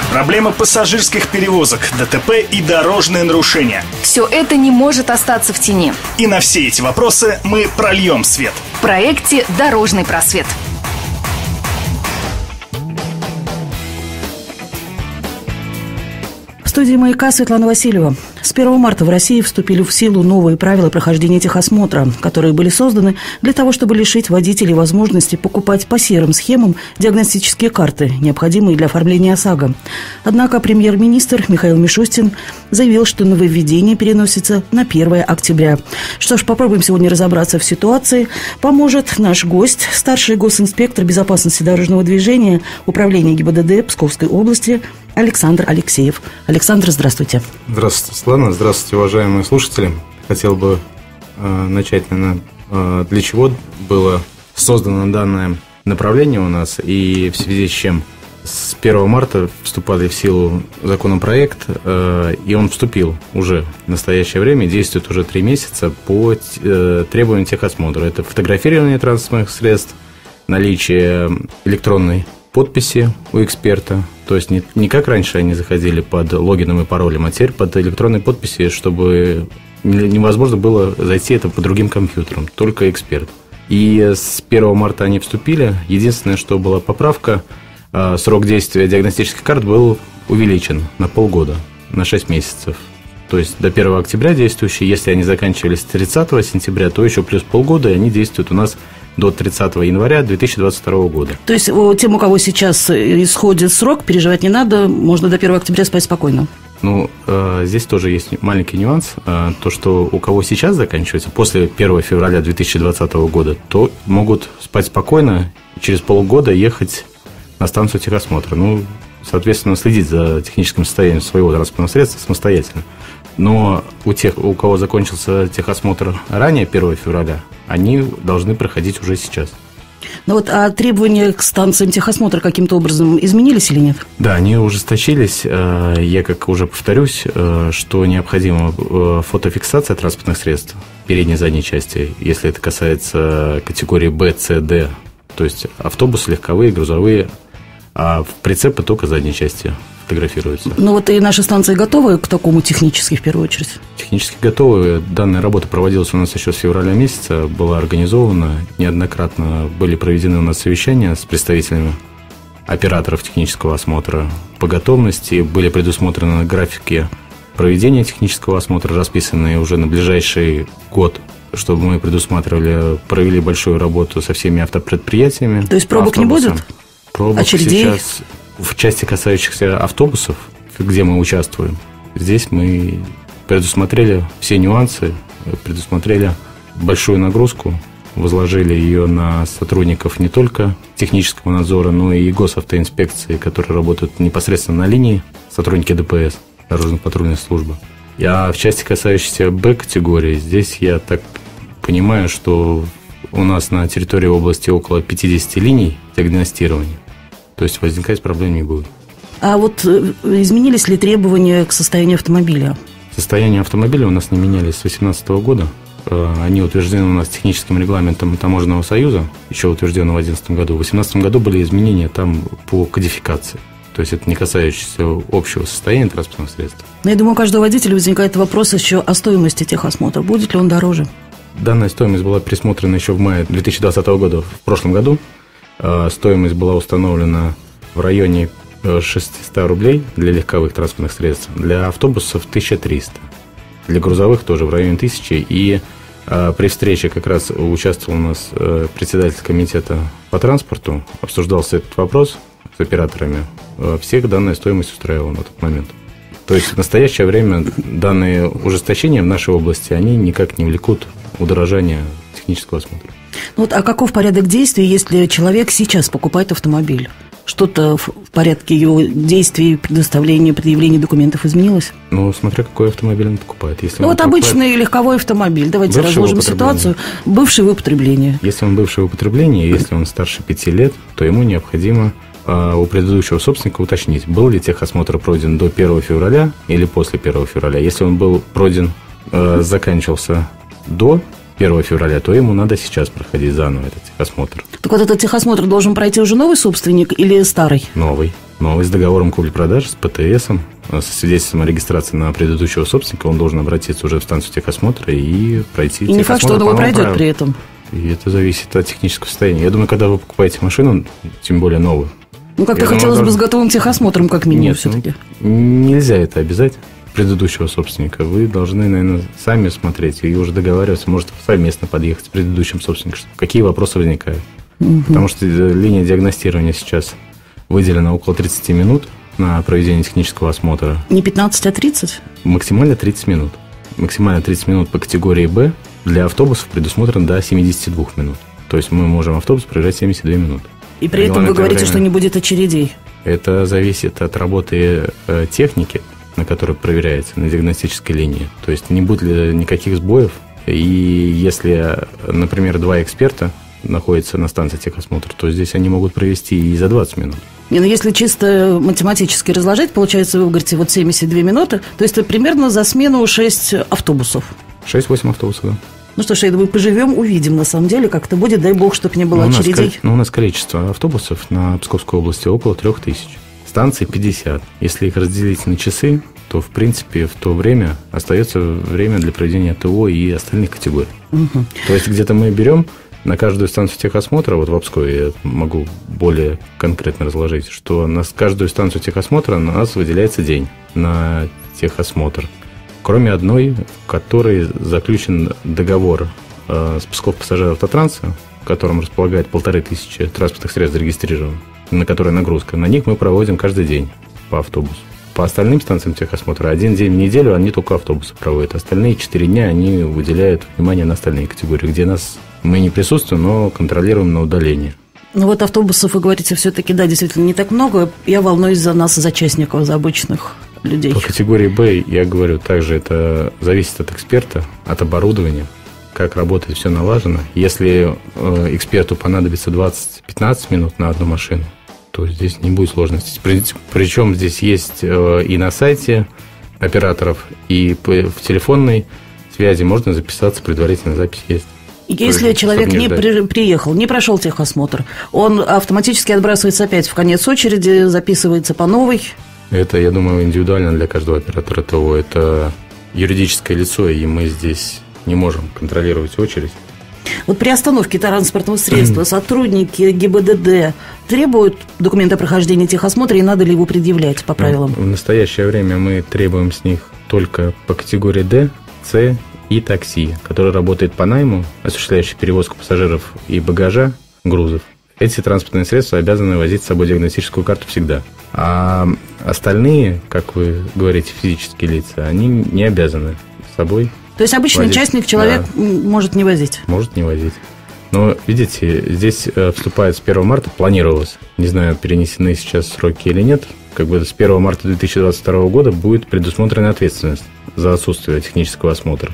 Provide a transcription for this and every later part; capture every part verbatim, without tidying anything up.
Проблемы пассажирских перевозок, ДТП и дорожные нарушения. Все это не может остаться в тени. И на все эти вопросы мы прольем свет. В проекте «Дорожный просвет». В студии «Маяка» Светлана Васильева. С первого марта в России вступили в силу новые правила прохождения техосмотра, которые были созданы для того, чтобы лишить водителей возможности покупать по серым схемам диагностические карты, необходимые для оформления ОСАГО. Однако премьер-министр Михаил Мишустин заявил, что нововведение переносится на первое октября. Что ж, попробуем сегодня разобраться в ситуации. Поможет наш гость, старший госинспектор безопасности дорожного движения Управления ГИБДД Псковской области Александр Алексеев. Александр, здравствуйте. Здравствуйте, Светлана. Здравствуйте, уважаемые слушатели. Хотел бы э, начать, наверное, э, для чего было создано данное направление у нас и в связи с чем. С первого марта вступали в силу законопроект, э, и он вступил уже в настоящее время, действует уже три месяца по э, требованиям техосмотра. Это фотографирование транспортных средств, наличие электронной подписи у эксперта, то есть не, не как раньше они заходили под логином и паролем, а теперь под электронной подписью, чтобы невозможно было зайти это по другим компьютерам, только эксперт. И с первого марта они вступили. Единственное, что была поправка, срок действия диагностических карт был увеличен на полгода, на шесть месяцев. То есть до первого октября действующие, если они заканчивались тридцатого сентября, то еще плюс полгода, и они действуют у нас до тридцатого января две тысячи двадцать второго года. То есть тем, у кого сейчас исходит срок, переживать не надо, можно до первого октября спать спокойно? Ну, э, здесь тоже есть маленький нюанс. Э, то, что у кого сейчас заканчивается, после первого февраля две тысячи двадцатого года, то могут спать спокойно и через полгода ехать на станцию техосмотра. Ну, соответственно, следить за техническим состоянием своего транспортного средства самостоятельно. Но у тех, у кого закончился техосмотр ранее первого февраля, они должны проходить уже сейчас. Ну вот, а требования к станциям техосмотра каким-то образом изменились или нет? Да, они ужесточились. Я как уже повторюсь, что необходима фотофиксация транспортных средств передней и задней части, если это касается категории Б, С, Д, то есть автобусы, легковые, грузовые, а в прицепы только задней части фотографируются. Ну вот и наши станции готовы к такому технически в первую очередь? Технически готовы. Данная работа проводилась у нас еще с февраля месяца, была организована, неоднократно были проведены у нас совещания с представителями операторов технического осмотра по готовности, были предусмотрены графики проведения технического осмотра, расписанные уже на ближайший год, чтобы мы предусматривали, провели большую работу со всеми автопредприятиями. То есть пробок не будет? Пробок очередей? Сейчас в части, касающихся автобусов, где мы участвуем, здесь мы предусмотрели все нюансы, предусмотрели большую нагрузку, возложили ее на сотрудников не только технического надзора, но и госавтоинспекции, которые работают непосредственно на линии, сотрудники ДПС, дорожно-патрульной службы. А в части, касающейся Б-категории, здесь я так понимаю, что у нас на территории области около пятьдесят линий диагностирования. То есть возникать проблем не будет. А вот изменились ли требования к состоянию автомобиля? Состояние автомобиля у нас не менялись с две тысячи восемнадцатого года. Они утверждены у нас техническим регламентом Таможенного союза, еще утвержденным в две тысячи одиннадцатом году. В две тысячи восемнадцатом году были изменения там по кодификации. То есть это не касающееся общего состояния транспортных средств. Но я думаю, у каждого водителя возникает вопрос еще о стоимости техосмотра. Будет ли он дороже? Данная стоимость была пересмотрена еще в мае две тысячи двадцатого года, в прошлом году. Стоимость была установлена в районе шестьсот рублей для легковых транспортных средств, для автобусов тысяча триста, для грузовых тоже в районе тысячи. И а, при встрече как раз участвовал у нас а, председатель комитета по транспорту, обсуждался этот вопрос с операторами. А, всех данная стоимость устраивала на тот момент. То есть в настоящее время данные ужесточения в нашей области, они никак не влекут удорожания технического осмотра. Ну вот, а каков порядок действий, если человек сейчас покупает автомобиль? Что-то в порядке его действий, предоставления, предъявления документов изменилось? Ну, смотря какой автомобиль он покупает. Если ну, он вот покупает... обычный легковой автомобиль. Давайте разложим ситуацию. Бывший в употреблении. Если он бывший в употреблении, если он старше пяти лет, то ему необходимо а, у предыдущего собственника уточнить, был ли техосмотр пройден до первого февраля или после первого февраля. Если он был пройден, а, заканчивался до первого февраля, то ему надо сейчас проходить заново этот техосмотр. Так вот, этот техосмотр должен пройти уже новый собственник или старый? Новый. Но и с договором купли-продажи, с ПТСом, со свидетельством о регистрации на предыдущего собственника, он должен обратиться уже в станцию техосмотра и пройти техосмотр. И не факт, что он его пройдет правилам. При этом. И это зависит от технического состояния. Я думаю, когда вы покупаете машину, тем более новую. Ну, как-то хотелось думаю, бы с готовым техосмотром, как минимум, Нет, все-таки. Ну, нельзя это обязать предыдущего собственника. Вы должны, наверное, сами смотреть и уже договариваться, может, совместно подъехать с предыдущим собственником. Какие вопросы возникают. Угу. Потому что линия диагностирования сейчас выделена около тридцать минут на проведение технического осмотра. Не пятнадцать, а тридцать? Максимально тридцать минут. Максимально тридцать минут по категории Б. Для автобусов предусмотрено до семьдесят двух минут. То есть мы можем автобус проезжать семьдесят две минуты. И при этом вы говорите, время, что не будет очередей. Это зависит от работы э, техники, на которой проверяется, на диагностической линии. То есть не будет ли никаких сбоев. И если, например, два эксперта находятся на станции техосмотра, то здесь они могут провести и за двадцать минут. Не, ну если чисто математически разложить, получается, вы говорите, вот семьдесят две минуты, то есть это примерно за смену шесть автобусов. шесть-восемь автобусов, да. Ну что ж, я думаю, поживем, увидим, на самом деле, как это будет, дай бог, чтобы не было ну, очередей. У нас, ну, у нас количество автобусов на Псковской области около трех тысяч. Станций пятьдесят. Если их разделить на часы, то, в принципе, в то время остается время для проведения ТО и остальных категорий. Угу. То есть где-то мы берем на каждую станцию техосмотра, вот в Обскове я могу более конкретно разложить, что на каждую станцию техосмотра у нас выделяется день на техосмотр. Кроме одной, в которой заключен договор э, с Псков Пассажиравтотранса, в котором располагает полторы тысячи транспортных средств зарегистрировано, на которой нагрузка. На них мы проводим каждый день по автобусу. По остальным станциям техосмотра один день в неделю они только автобусы проводят. Остальные четыре дня они выделяют внимание на остальные категории, где нас мы не присутствуем, но контролируем на удалении. Ну вот автобусов, вы говорите, все-таки, да, действительно не так много. Я волнуюсь за нас, за частников, за обычных людей. По категории Б, я говорю, также это зависит от эксперта, от оборудования, как работает, все налажено. Если э, эксперту понадобится двадцать-пятнадцать минут на одну машину, то здесь не будет сложностей. Причем здесь есть э, и на сайте операторов, и в телефонной связи можно записаться, предварительно запись есть. Если есть, человек не, не при, приехал, не прошел техосмотр, он автоматически отбрасывается опять в конец очереди, записывается по новой? Это, я думаю, индивидуально для каждого оператора ТО. Это юридическое лицо, и мы здесь не можем контролировать очередь. Вот при остановке транспортного средства сотрудники ГИБДД требуют документа о прохождении техосмотра, и надо ли его предъявлять по правилам? В настоящее время мы требуем с них только по категории Д, С и такси, который работает по найму, осуществляющий перевозку пассажиров и багажа, грузов. Эти транспортные средства обязаны возить с собой диагностическую карту всегда. А остальные, как вы говорите, физические лица, они не обязаны с собой. То есть обычный возить. Частник человек да. может не возить? Может не возить. Но, видите, здесь вступает с первого марта, планировалось, не знаю, перенесены сейчас сроки или нет, как бы с первого марта две тысячи двадцать второго года будет предусмотрена ответственность за отсутствие технического осмотра.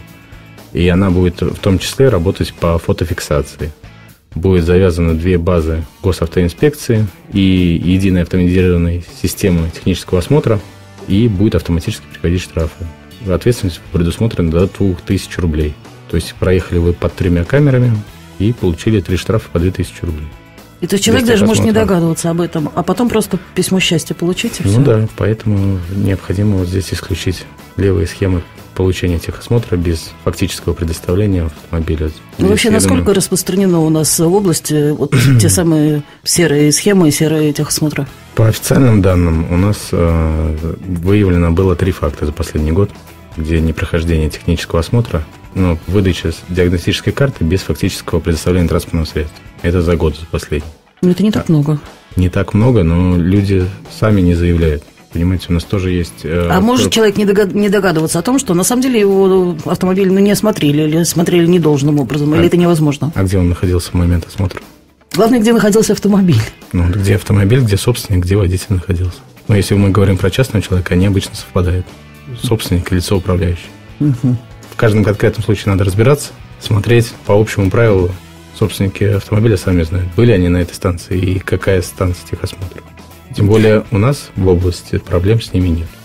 И она будет в том числе работать по фотофиксации. Будет завязаны две базы госавтоинспекции и единая автоматизированная система технического осмотра, и будет автоматически приходить штрафы. Ответственность предусмотрена до двух тысяч рублей. То есть проехали вы под тремя камерами и получили три штрафа по две тысячи рублей. И то есть человек даже может не догадываться об этом, а потом просто письмо счастья получить, и все. Ну да, поэтому необходимо вот здесь исключить левые схемы получения техосмотра без фактического предоставления автомобиля. Ну, вообще, насколько думаю... распространено у нас в области вот те самые серые схемы и серые техосмотры? По официальным данным у нас э, выявлено было три факта за последний год, где непрохождение технического осмотра, но выдача диагностической карты без фактического предоставления транспортного средства. Это за год, за последний. Но это не так а, много. Не так много, но люди сами не заявляют. Понимаете, у нас тоже есть... Э, а может человек не, догад... не догадываться о том, что на самом деле его автомобиль ну, не осмотрели или смотрели недолжным образом, а, или это невозможно? А где он находился в момент осмотра? Главное, где находился автомобиль. Ну, где автомобиль, где собственник, где водитель находился. Но если мы говорим про частного человека, они обычно совпадают. Собственник и лицо управляющее. Угу. В каждом конкретном случае надо разбираться, смотреть по общему правилу. Собственники автомобиля сами знают, были они на этой станции и какая станция техосмотра. Тем более у нас в области проблем с ними нет.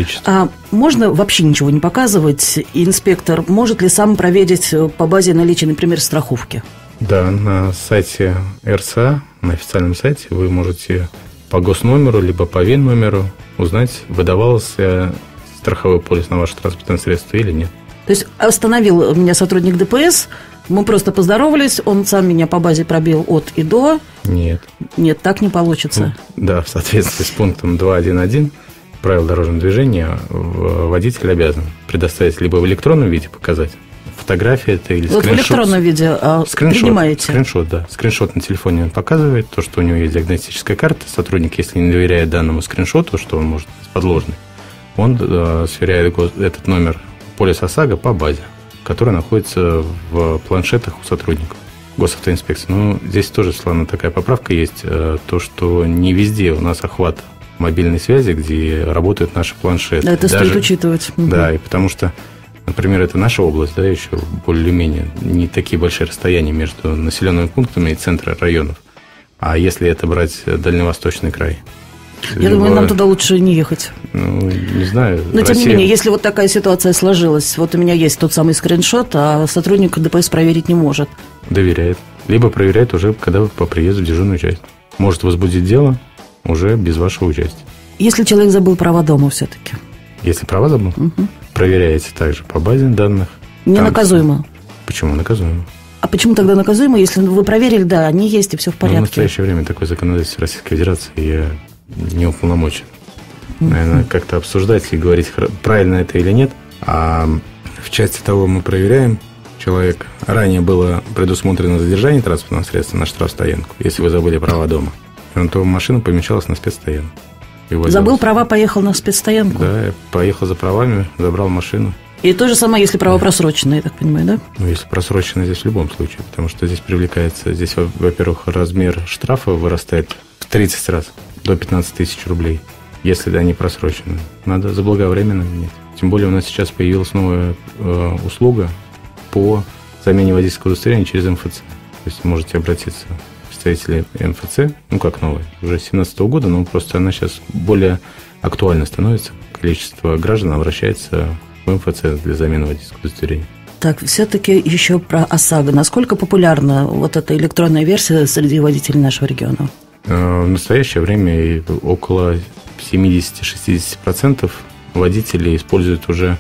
А можно вообще ничего не показывать? Инспектор может ли сам проверить по базе наличия, например, страховки? Да, на сайте эр эс а, на официальном сайте вы можете по госномеру, либо по ВИН-номеру узнать, выдавался страховой полис на ваше транспортное средство или нет. То есть остановил меня сотрудник ДПС, мы просто поздоровались, он сам меня по базе пробил от и до. Нет. Нет, так не получится. Ну, да, в соответствии с пунктом два точка один точка один правил дорожного движения водитель обязан предоставить либо в электронном виде показать, фотография это или вот скриншот. В электронном виде а, скриншот, принимаете? Скриншот, да. Скриншот на телефоне он показывает, то, что у него есть диагностическая карта. Сотрудник, если не доверяет данному скриншоту, что он может быть подложный, он э, сверяет этот номер полиса ОСАГО по базе, которая находится в планшетах у сотрудников госавтоинспекции. Но здесь тоже, Светлана, такая поправка есть, э, то, что не везде у нас охват мобильной связи, где работают наши планшеты. Да, это Даже, стоит учитывать. Да, и потому что, например, это наша область, да, еще более-менее не такие большие расстояния между населенными пунктами и центром районов. А если это брать Дальневосточный край? Я либо, думаю, нам туда лучше не ехать. Ну, не знаю. Но, Россия... тем не менее, если вот такая ситуация сложилась, вот у меня есть тот самый скриншот, а сотрудник ДПС проверить не может. Доверяет. Либо проверяет уже, когда вы по приезду в дежурную часть. Может возбудить дело уже без вашего участия. Если человек забыл права дома все-таки? Если права забыл, угу. проверяете также по базе данных. Не Там... наказуемо? Почему наказуемо? А почему тогда наказуемо, если вы проверили, да, они есть и все в порядке? Ну, в настоящее время такое законодательство Российской Федерации я не уполномочен. Наверное, как-то обсуждать и говорить, правильно это или нет. А в части того, мы проверяем человека. Ранее было предусмотрено задержание транспортного средства на штрафстоянку, если вы забыли права дома. То машина помещалась на спецстоянку. Забыл права, поехал на спецстоянку? Да, я поехал за правами, забрал машину. И то же самое, если право просроченное, я так понимаю, да? Ну, если просрочено, здесь в любом случае. Потому что здесь привлекается, здесь, во-первых, размер штрафа вырастает в тридцать раз, до пятнадцать тысяч рублей, если они просрочены. Надо заблаговременно менять. Тем более у нас сейчас появилась новая э, услуга по замене водительского удостоверения через эм эф цэ. То есть можете обратиться к представителю эм эф цэ, ну как новый, уже с две тысячи семнадцатого года, но просто она сейчас более актуальна становится. Количество граждан обращается в эм эф цэ для замены водительского удостоверения. Так, все-таки еще про ОСАГО. Насколько популярна вот эта электронная версия среди водителей нашего региона? В настоящее время около семьдесят-шестьдесят процентов водителей используют уже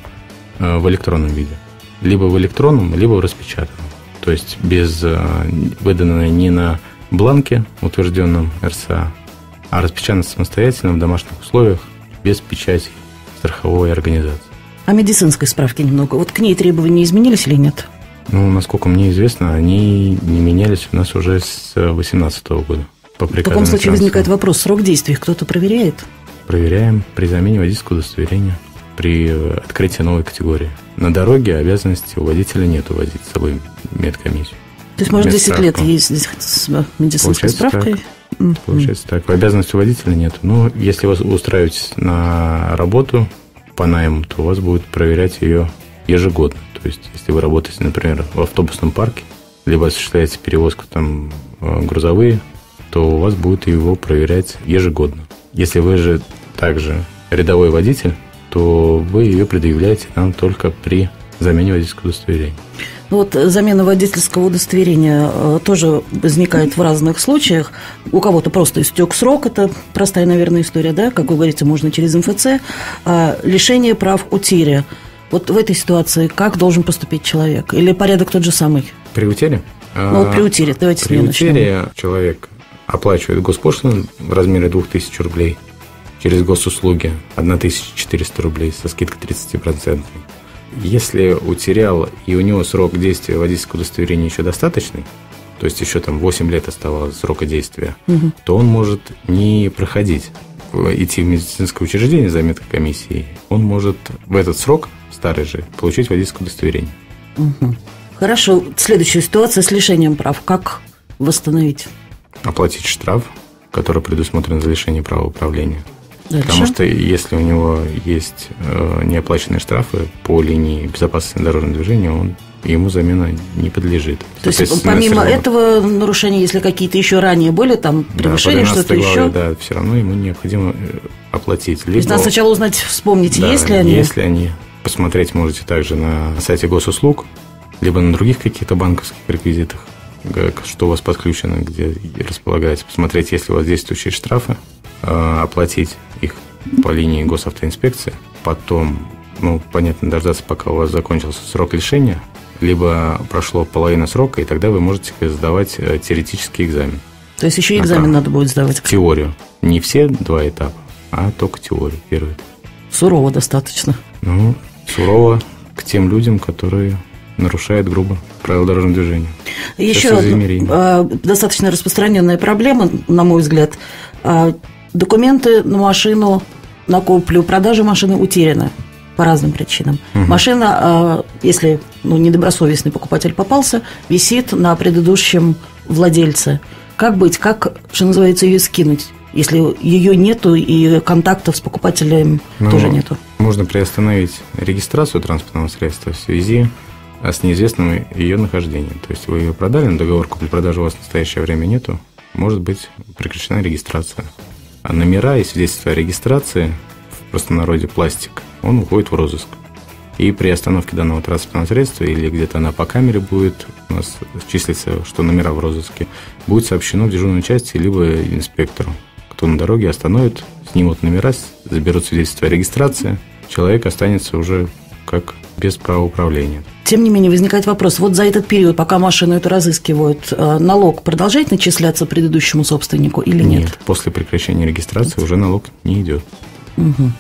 в электронном виде. Либо в электронном, либо в распечатанном. То есть без выданной не на бланке, утвержденном эр эс а, а распечатано самостоятельно в домашних условиях, без печати страховой организации. А медицинской справки немного. Вот к ней требования изменились или нет? Ну, насколько мне известно, они не менялись у нас уже с две тысячи восемнадцатого года. По В таком случае возникает вопрос, срок действия их кто-то проверяет? Проверяем при замене водительского удостоверения, при открытии новой категории. На дороге обязанности у водителя нет увозить с собой медкомиссию. То есть, может, десять лет ездить с медицинской Получается справкой? Так. Получается так. Обязанности у водителя нет. Но если вы устраиваетесь на работу по найму, то у вас будет проверять ее ежегодно. То есть, если вы работаете, например, в автобусном парке, либо осуществляете перевозку там грузовые, то у вас будет его проверять ежегодно. Если вы же также рядовой водитель, то вы ее предъявляете нам только при замене водительского удостоверения. Вот замена водительского удостоверения тоже возникает в разных случаях. У кого-то просто истек срок, это простая, наверное, история, да, как вы говорите, можно через эм эф цэ. А лишение прав утеря. Вот в этой ситуации как должен поступить человек? Или порядок тот же самый? При утере? Ну вот при утере, давайте при утере человек оплачивает госпошлину в размере две тысячи рублей, через госуслуги тысяча четыреста рублей со скидкой тридцать процентов. Если утерял и у него срок действия водительского удостоверения еще достаточный, то есть еще там восемь лет оставалось срока действия, угу. то он может не проходить, идти в медицинское учреждение за медкомиссией, он может в этот срок, старый же, получить водительское удостоверение. Угу. Хорошо. Следующая ситуация с лишением прав. Как восстановить? Оплатить штраф, который предусмотрен за лишение права управления. Дальше. Потому что если у него есть э, неоплаченные штрафы по линии безопасности дорожного движения, он, ему замена не подлежит. То есть помимо этого нарушения, если какие-то еще ранее были, там превышение, да, что-то главе, еще? Да, все равно ему необходимо оплатить. Либо, то есть надо сначала узнать, вспомнить, да, есть ли они? Есть ли они. Посмотреть можете также на сайте госуслуг, либо на других каких-то банковских реквизитах, что у вас подключено, где располагаете. Посмотреть, есть ли у вас действующие штрафы э, оплатить их по линии госавтоинспекции, потом, ну, понятно, дождаться, пока у вас закончился срок лишения, либо прошло половина срока, и тогда вы можете сдавать теоретический экзамен. То есть еще и экзамен надо будет сдавать? Теорию. Не все два этапа, а только теорию, первый. Сурово достаточно. Ну, сурово к тем людям, которые нарушают грубо правила дорожного движения. Еще одна достаточно распространенная проблема, на мой взгляд. Документы на машину, на куплю, продажу машины утеряны по разным причинам. Угу. Машина, если ну, недобросовестный покупатель попался, висит на предыдущем владельце. Как быть? Как, что называется, ее скинуть, если ее нету и контактов с покупателем ну, тоже нету? Можно приостановить регистрацию транспортного средства в связи с неизвестным ее нахождением. То есть вы ее продали, но договор купли-продажи у вас в настоящее время нету, может быть прекращена регистрация. А номера и свидетельства о регистрации, в простонародье пластик, он уходит в розыск. И при остановке данного транспортного средства или где-то она по камере будет у нас числиться, что номера в розыске, будет сообщено в дежурной части либо инспектору, кто на дороге остановит, снимут номера, заберут свидетельство о регистрации, человек останется уже как без права управления. Тем не менее, возникает вопрос, вот за этот период, пока машину эту разыскивают, налог продолжает начисляться предыдущему собственнику или нет? Нет, после прекращения регистрации уже налог не идет. Угу.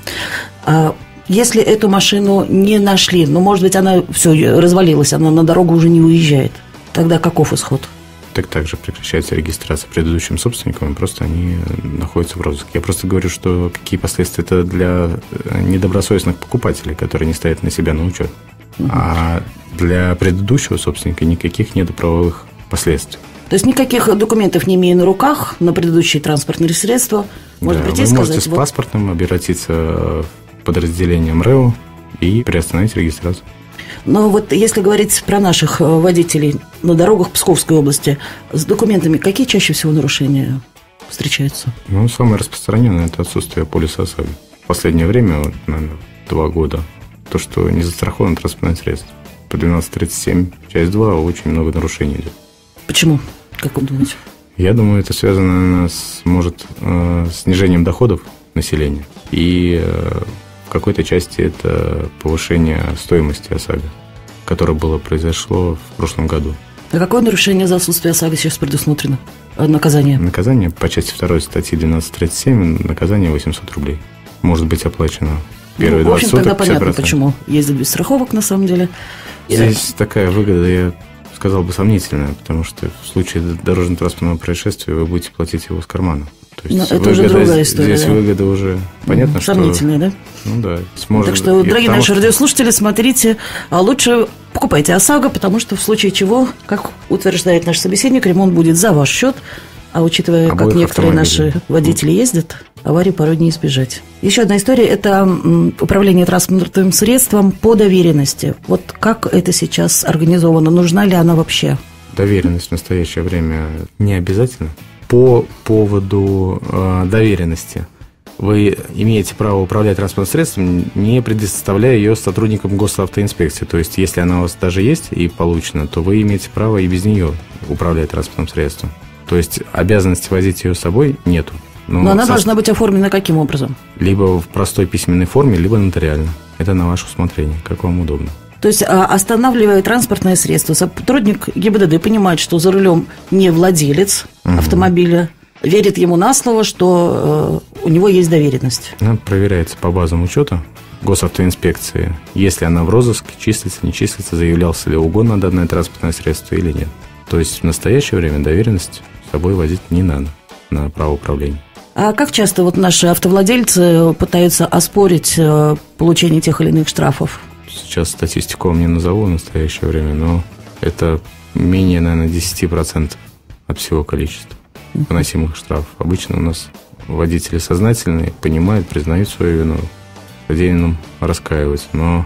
А если эту машину не нашли, ну, может быть, она все развалилась, она на дорогу уже не уезжает, тогда каков исход? Так также прекращается регистрация предыдущим собственникам, просто они находятся в розыске. Я просто говорю, что какие последствия это для недобросовестных покупателей, которые не ставят на себя на учет. Угу. А для предыдущего собственника никаких нет правовых последствий. То есть никаких документов не имея на руках на предыдущие транспортные средства, может да, прийти и сказать... Вы можете с вот... паспортом обратиться в подразделение МРЭО и приостановить регистрацию. Но вот если говорить про наших водителей на дорогах Псковской области, с документами какие чаще всего нарушения встречаются? Ну, самое распространенное – это отсутствие полиса ОСАГО. В последнее время, вот, наверное, два года, то, что не застраховано транспортное средство. По двенадцать тридцать семь, часть два, очень много нарушений идет. Почему? Как вы думаете? Я думаю, это связано, наверное, с, может, э, снижением доходов населения. И э, в какой-то части это повышение стоимости ОСАГО, которое было произошло в прошлом году. А какое нарушение за отсутствие ОСАГО сейчас предусмотрено? Наказание? Наказание по части второй статьи двенадцать тридцать семь, наказание восемьсот рублей. Может быть оплачено первые ну, двадцать суток. В общем, тогда понятно, почему ездят без страховок, на самом деле. Здесь такая выгода, я сказал бы, сомнительная, потому что в случае дорожно-транспортного происшествия вы будете платить его с кармана. То есть это выгода, уже другая история. Здесь да? выгода уже понятно, ну, сомнительная, что... да? Ну да. Сможет... Так что, дорогие потому, наши что... радиослушатели, смотрите, а лучше покупайте ОСАГО, потому что в случае чего, как утверждает наш собеседник, ремонт будет за ваш счет. А учитывая, Обоих как некоторые наши водители ездят, аварии порой не избежать. Еще одна история – это управление транспортным средством по доверенности. Вот как это сейчас организовано? Нужна ли она вообще? Доверенность в настоящее время не обязательно. По поводу э, доверенности. Вы имеете право управлять транспортным средством, не предоставляя ее сотрудникам госавтоинспекции. То есть, если она у вас даже есть и получена, то вы имеете право и без нее управлять транспортным средством. То есть, обязанности возить ее с собой нету. Но, Но она со... должна быть оформлена каким образом? Либо в простой письменной форме, либо нотариально. Это на ваше усмотрение, как вам удобно. То есть, останавливая транспортное средство, сотрудник ГИБДД понимает, что за рулем не владелец угу. автомобиля, верит ему на слово, что э, у него есть доверенность. Она проверяется по базам учета госавтоинспекции. Если она в розыске, числится, не числится, заявлялся ли угон на данное транспортное средство или нет. То есть, в настоящее время доверенность с собой возить не надо на право управления. А как часто вот наши автовладельцы пытаются оспорить э, получение тех или иных штрафов? Сейчас статистику вам не назову в настоящее время, но это менее, наверное, десять процентов от всего количества поносимых штрафов. Обычно у нас водители сознательные, понимают, признают свою вину, содеянным раскаиваются. Но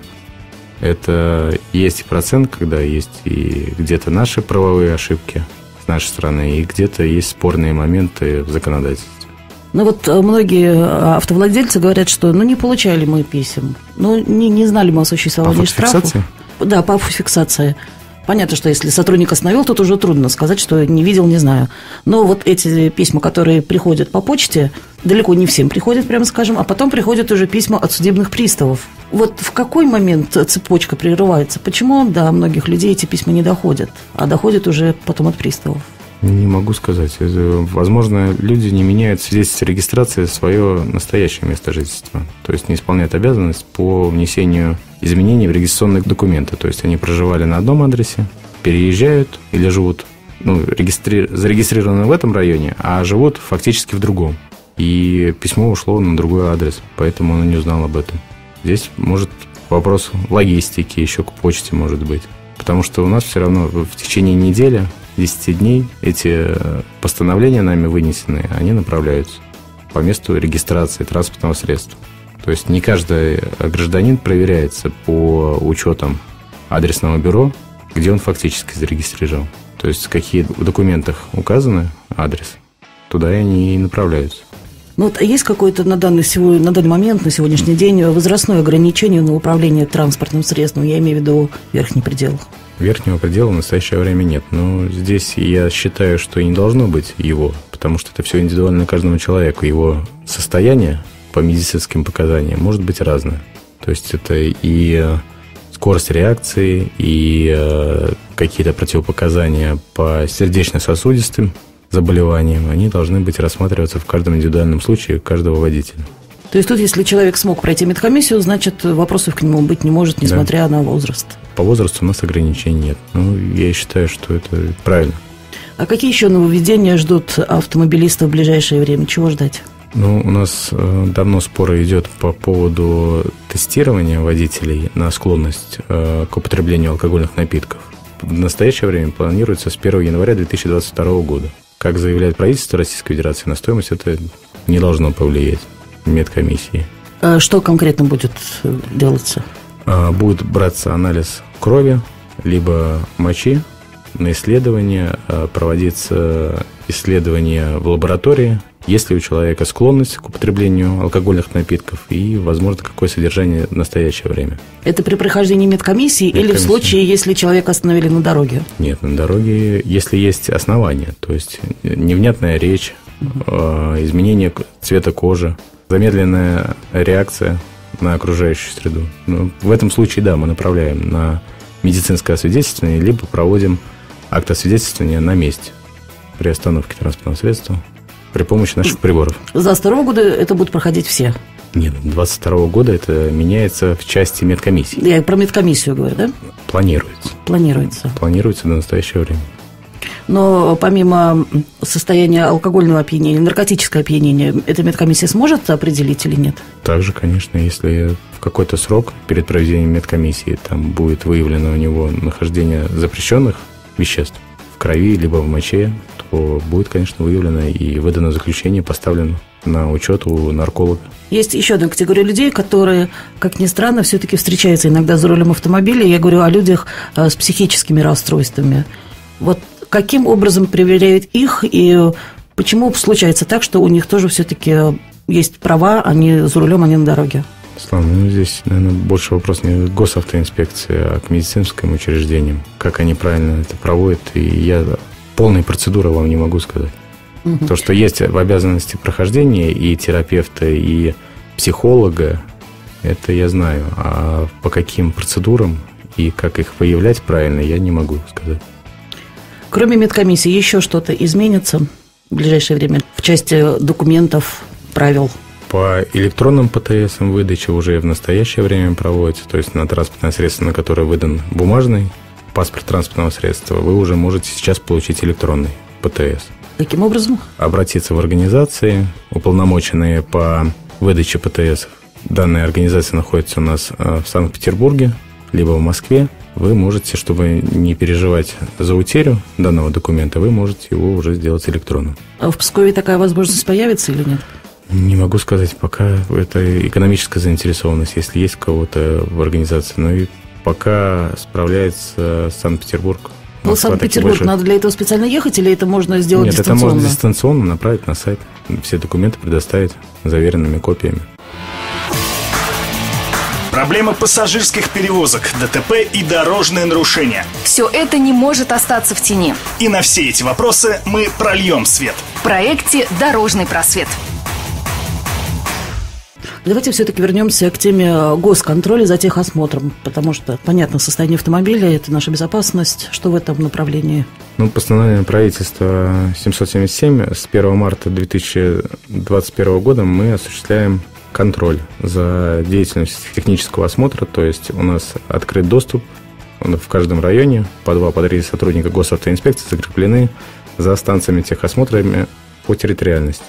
это есть и процент, когда есть и где-то наши правовые ошибки с нашей стороны, и где-то есть спорные моменты в законодательстве. Ну вот многие автовладельцы говорят, что ну не получали мы писем, ну не, не знали мы о существовании по штрафов. фиксации? Да, по фиксации. Понятно, что если сотрудник остановил, тут уже трудно сказать, что не видел, не знаю. Но вот эти письма, которые приходят по почте, далеко не всем приходят, прямо скажем, а потом приходят уже письма от судебных приставов. Вот в какой момент цепочка прерывается? Почему до многих людей эти письма не доходят, а доходят уже потом от приставов? Не могу сказать. Возможно, люди не меняют в свидетельстве о регистрации свое настоящее место жительства. То есть не исполняют обязанность по внесению изменений в регистрационные документы. То есть они проживали на одном адресе, переезжают или живут, ну, регистри... зарегистрированы в этом районе, а живут фактически в другом. И письмо ушло на другой адрес, поэтому он не узнал об этом. Здесь может вопрос логистики еще к почте может быть. Потому что у нас все равно в течение недели, десяти дней эти постановления нами вынесенные, они направляются по месту регистрации транспортного средства. То есть не каждый гражданин проверяется по учетам адресного бюро, где он фактически зарегистрирован. То есть какие в документах указаны адрес, туда они и направляются. Ну, вот есть какое-то на данный, на данный момент, на сегодняшний день, возрастное ограничение на управление транспортным средством? Я имею в виду верхний предел. Верхнего предела в настоящее время нет. Но здесь я считаю, что и не должно быть его, потому что это все индивидуально каждому человеку. Его состояние по медицинским показаниям может быть разное. То есть это и скорость реакции, и какие-то противопоказания по сердечно-сосудистым заболеваниям, они должны быть рассматриваться в каждом индивидуальном случае каждого водителя. То есть тут, если человек смог пройти медкомиссию, значит, вопросов к нему быть не может, несмотря да. на возраст. По возрасту у нас ограничений нет. Ну, я считаю, что это правильно. А какие еще нововведения ждут автомобилистов в ближайшее время? Чего ждать? Ну, у нас давно спор идет по поводу тестирования водителей на склонность к употреблению алкогольных напитков. В настоящее время планируется с первого января две тысячи двадцать второго года. Как заявляет правительство Российской Федерации, на стоимость это не должно повлиять медкомиссии. А что конкретно будет делаться? Будет браться анализ крови, либо мочи на исследование, проводиться исследование в лаборатории, есть ли у человека склонность к употреблению алкогольных напитков и, возможно, какое содержание в настоящее время. Это при прохождении медкомиссии, медкомиссии или в случае, если человека остановили на дороге? Нет, на дороге, если есть основания, то есть невнятная речь, изменение цвета кожи, замедленная реакция на окружающую среду. Ну, в этом случае, да, мы направляем на медицинское освидетельствование, либо проводим акт освидетельствования на месте при остановке транспортного средства при помощи наших приборов. С двадцать второго года это будут проходить все? Нет, с двадцать второго года это меняется в части медкомиссии. Я про медкомиссию говорю, да? Планируется. Планируется. Планируется до настоящего времени. Но помимо состояния алкогольного опьянения, наркотическое опьянение, эта медкомиссия сможет определить или нет? Также, конечно, если в какой-то срок перед проведением медкомиссии там будет выявлено у него нахождение запрещенных веществ в крови либо в моче, то будет, конечно, выявлено и выдано заключение, поставлено на учет у нарколога. Есть еще одна категория людей, которые, как ни странно, все-таки встречаются иногда за рулем автомобиля. Я говорю о людях с психическими расстройствами. Вот каким образом проверяют их, и почему случается так, что у них тоже все-таки есть права, они за рулем, они на дороге? Слава, ну здесь, наверное, больше вопрос не к госавтоинспекции, а к медицинским учреждениям. Как они правильно это проводят, и я полной процедуры вам не могу сказать. Угу. То, что есть в обязанности прохождения и терапевта, и психолога, это я знаю. А по каким процедурам и как их выявлять правильно, я не могу сказать. Кроме медкомиссии, еще что-то изменится в ближайшее время в части документов, правил? По электронным ПТСам выдача уже в настоящее время проводится. То есть на транспортное средство, на которое выдан бумажный паспорт транспортного средства, вы уже можете сейчас получить электронный ПТС. Каким образом? Обратиться в организации, уполномоченные по выдаче ПТС. Данная организация находится у нас в Санкт-Петербурге, либо в Москве. Вы можете, чтобы не переживать за утерю данного документа, вы можете его уже сделать электронным. А в Пскове такая возможность появится или нет? Не могу сказать, пока это экономическая заинтересованность, если есть кого-то в организации. Но и пока справляется Санкт-Петербург. Ну, Санкт-Петербург, больше... надо для этого специально ехать или это можно сделать Нет, дистанционно? Нет, это можно дистанционно направить на сайт. Все документы предоставить заверенными копиями. Проблемы пассажирских перевозок, ДТП и дорожные нарушения. Все это не может остаться в тени. И на все эти вопросы мы прольем свет. В проекте «Дорожный просвет». Давайте все-таки вернемся к теме госконтроля за техосмотром, потому что, понятно, состояние автомобиля – это наша безопасность. Что в этом направлении? Ну, постановление правительства семьсот семьдесят семь с первого марта две тысячи двадцать первого года мы осуществляем контроль за деятельностью технического осмотра, то есть у нас открыт доступ в каждом районе, по два, по три сотрудника госавтоинспекции закреплены за станциями техосмотра по территориальности.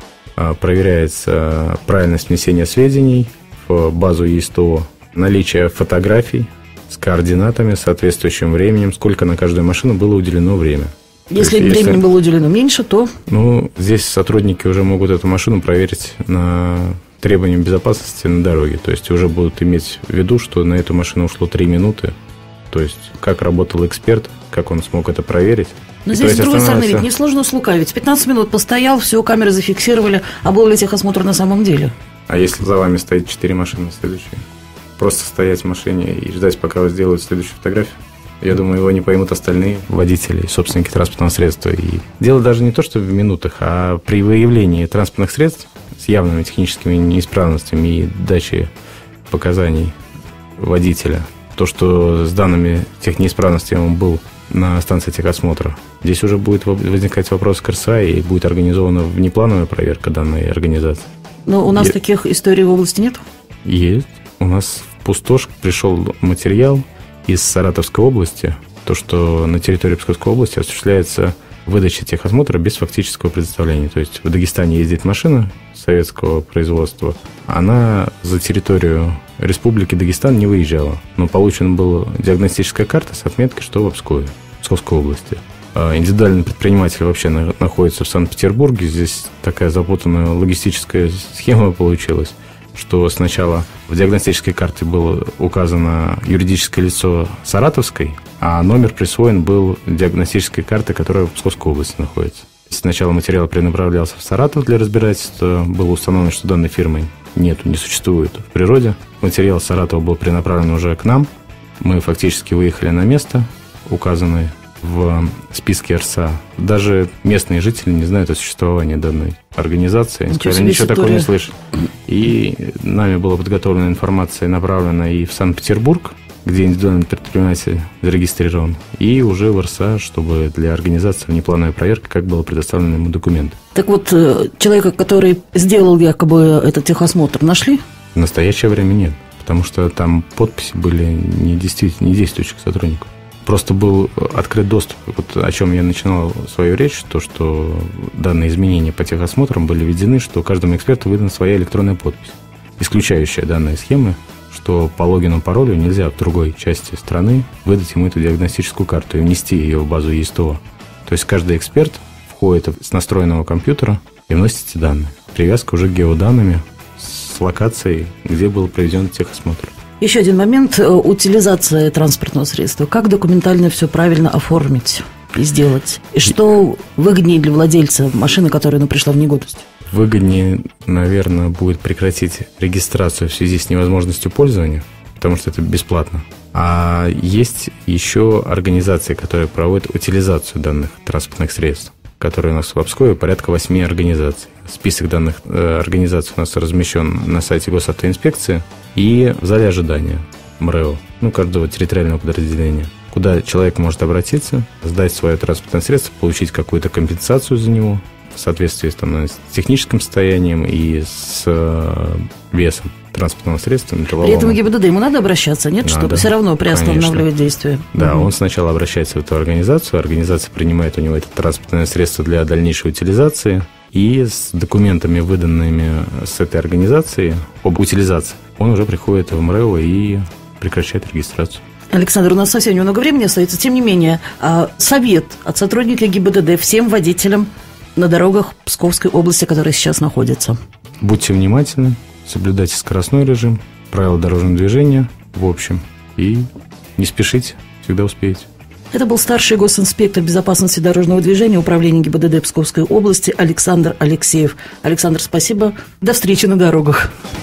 Проверяется правильность внесения сведений в базу ЕСТО, наличие фотографий с координатами, соответствующим временем, сколько на каждую машину было уделено время. Если есть, времени если... было уделено меньше, то... Ну, здесь сотрудники уже могут эту машину проверить на требованиям безопасности на дороге. То есть уже будут иметь в виду, что на эту машину ушло три минуты. То есть как работал эксперт, как он смог это проверить. Но и здесь, с другой становится... стороны, ведь несложно слукавить. пятнадцать минут постоял, все, камеры зафиксировали. А был ли техосмотр на самом деле? А если за вами стоит четыре машины следующие? Просто стоять в машине и ждать, пока вас сделают следующую фотографию? Я думаю, его не поймут остальные водители и собственники транспортного средства. И дело даже не то, что в минутах, а при выявлении транспортных средств с явными техническими неисправностями и даче показаний водителя. То, что с данными тех неисправностей он был на станции техосмотра. Здесь уже будет возникать вопрос к эр эс а, и будет организована внеплановая проверка данной организации. Но у нас Е... таких историй в области нет? Есть. У нас в Пустошь пришел материал из Саратовской области, то, что на территории Псковской области осуществляется выдача техосмотра без фактического предоставления. То есть в Дагестане ездит машина советского производства, она за территорию Республики Дагестан не выезжала, но получена была диагностическая карта с отметкой, что в Пскове, Псковской области. Индивидуальный предприниматель вообще находится в Санкт-Петербурге. Здесь такая запутанная логистическая схема получилась, что сначала в диагностической карте было указано юридическое лицо Саратовской, а номер присвоен был диагностической карты, которая в Псковской области находится. Сначала материал перенаправлялся в Саратов для разбирательства. Было установлено, что данной фирмы нету, не существует в природе. Материал Саратова был перенаправлен уже к нам. Мы фактически выехали на место, указанное в списке эр эс а. Даже местные жители не знают о существовании данной организации. Ничего, сказали, ничего такого не слышали. И нами была подготовлена информация, направлена и в Санкт-Петербург, где индивидуальный предприниматель зарегистрирован, и уже в эр эс а, чтобы для организации внеплановой проверки, как было предоставлено ему документы. Так вот, человека, который сделал якобы этот техосмотр, нашли? В настоящее время нет, потому что там подписи были не действительно не действующих сотрудников. Просто был открыт доступ. Вот о чем я начинал свою речь, то, что данные изменения по техосмотрам были введены, что каждому эксперту выдана своя электронная подпись, исключающая данные схемы, что по логину, паролю нельзя в другой части страны выдать ему эту диагностическую карту и внести ее в базу ЕСТО. То есть каждый эксперт входит с настроенного компьютера и вносит эти данные. Привязка уже к геоданными с локацией, где был проведен техосмотр. Еще один момент – утилизация транспортного средства. Как документально все правильно оформить и сделать? И что выгоднее для владельца машины, которая ну, пришла в негодность? Выгоднее, наверное, будет прекратить регистрацию в связи с невозможностью пользования, потому что это бесплатно. А есть еще организации, которые проводят утилизацию данных транспортных средств, которые у нас в Пскове порядка восьми организаций. Список данных э, организаций у нас размещен на сайте госавтоинспекции и в зале ожидания МРЭО, ну, каждого территориального подразделения, куда человек может обратиться, сдать свое транспортное средство, получить какую-то компенсацию за него в соответствии там, с техническим состоянием и с э, весом транспортного средства. При этом ГИБДД ему надо обращаться, нет? Надо, чтобы все равно приостанавливать действие. Да, угу. Он сначала обращается в эту организацию, организация принимает у него это транспортное средство для дальнейшей утилизации, и с документами, выданными с этой организации об утилизации, он уже приходит в МРЭО и прекращает регистрацию. Александр, у нас совсем немного времени остается. Тем не менее, совет от сотрудника ГИБДД всем водителям на дорогах Псковской области, которые сейчас находятся. Будьте внимательны, соблюдайте скоростной режим, правила дорожного движения в общем, и не спешите, всегда успеете. Это был старший госинспектор безопасности дорожного движения Управления ГИБДД Псковской области Александр Алексеев. Александр, спасибо. До встречи на дорогах.